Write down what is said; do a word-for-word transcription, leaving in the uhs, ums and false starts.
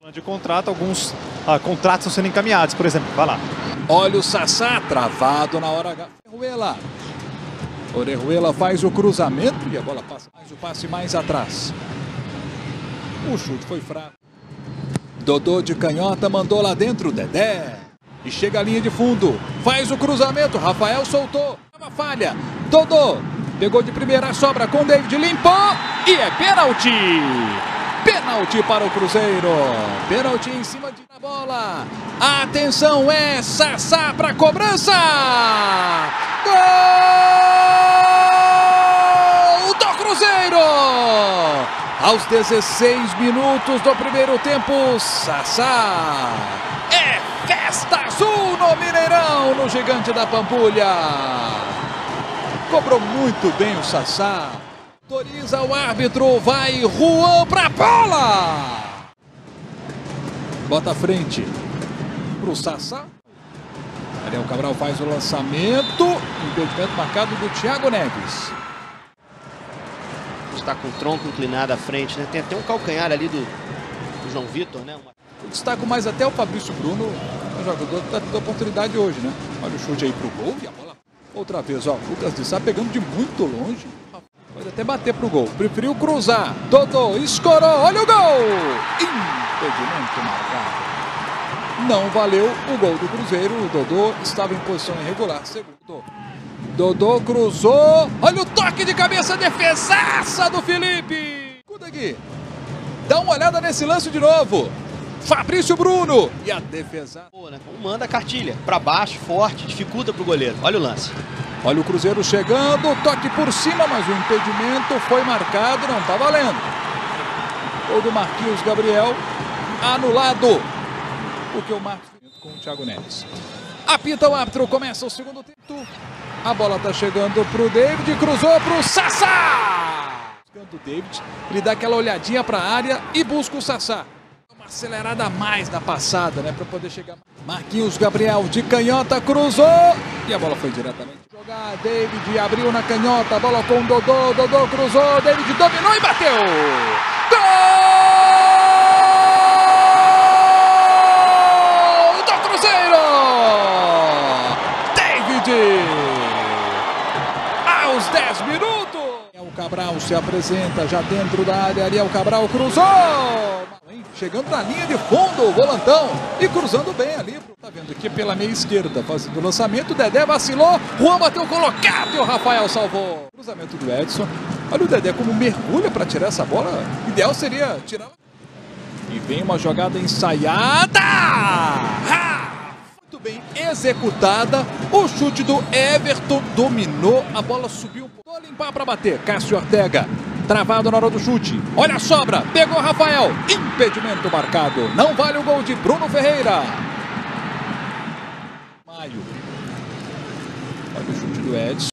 De contrato, alguns ah, contratos estão sendo encaminhados, por exemplo, vai lá. Olha o Sassá, travado na hora H. Orejuela. Orejuela faz o cruzamento e a bola passa mais o passe mais atrás. O chute foi fraco. Dodô de canhota mandou lá dentro, Dedé. E chega a linha de fundo. Faz o cruzamento, Rafael soltou. Uma falha. Dodô pegou de primeira, sobra com David, limpou e é pênalti. Pênalti para o Cruzeiro. Pênalti em cima de a bola. Atenção, é Sassá para cobrança. Gol do Cruzeiro. Aos dezesseis minutos do primeiro tempo, Sassá. É festa azul no Mineirão, no Gigante da Pampulha. Cobrou muito bem o Sassá. Autoriza o árbitro, vai Juan pra bola! Bota a frente pro Sassá. Ariel Cabral faz o lançamento. Impedimento marcado do Thiago Neves. Está com o tronco inclinado à frente, né? Tem até um calcanhar ali do, do João Vitor, né? Uma... Eu destaco mais até o Fabrício Bruno, o jogador da, da oportunidade hoje, né? Olha o chute aí pro gol e a bola outra vez, ó. Lucas de Sá pegando de muito longe. Pode até bater pro gol. Preferiu cruzar. Dodô escorou. Olha o gol! Impedimento marcado. Não valeu o gol do Cruzeiro. O Dodô estava em posição irregular. Segundo. Dodô cruzou. Olha o toque de cabeça. Defesaça do Felipe. Escuta aqui. Dá uma olhada nesse lance de novo. Fabrício Bruno. E a defesa. Manda a cartilha. Para baixo, forte. Dificulta pro goleiro. Olha o lance. Olha o Cruzeiro chegando, toque por cima, mas o impedimento foi marcado, não está valendo. Gol do Marquinhos Gabriel, anulado. Porque o Marcos com o Thiago Neves. Apita o árbitro, começa o segundo tempo. A bola está chegando para o David, cruzou para o Sassá. Buscando o David, ele dá aquela olhadinha para a área e busca o Sassá. Uma acelerada a mais na passada, né, para poder chegar. Marquinhos Gabriel de canhota, cruzou e a bola foi diretamente. Jogar, David abriu na canhota, a bola com o Dodô, Dodô cruzou, David dominou e bateu! Gol do Cruzeiro! David! Aos dez minutos! Ariel Cabral se apresenta já dentro da área, Ariel Cabral cruzou! Chegando na linha de fundo, o volantão e cruzando bem ali. Tá vendo aqui pela meia esquerda, fazendo o lançamento. Dedé vacilou, Juan bateu colocado e o Rafael salvou. Cruzamento do Edson. Olha o Dedé como mergulha para tirar essa bola. O ideal seria tirar. E vem uma jogada ensaiada. Ha! Muito bem executada. O chute do Everton dominou. A bola subiu. Vou limpar para bater. Cássio Ortega. Travado na hora do chute. Olha a sobra. Pegou Rafael. Impedimento marcado. Não vale o gol de Bruno Ferreira. Maio. Olha o chute do Edson.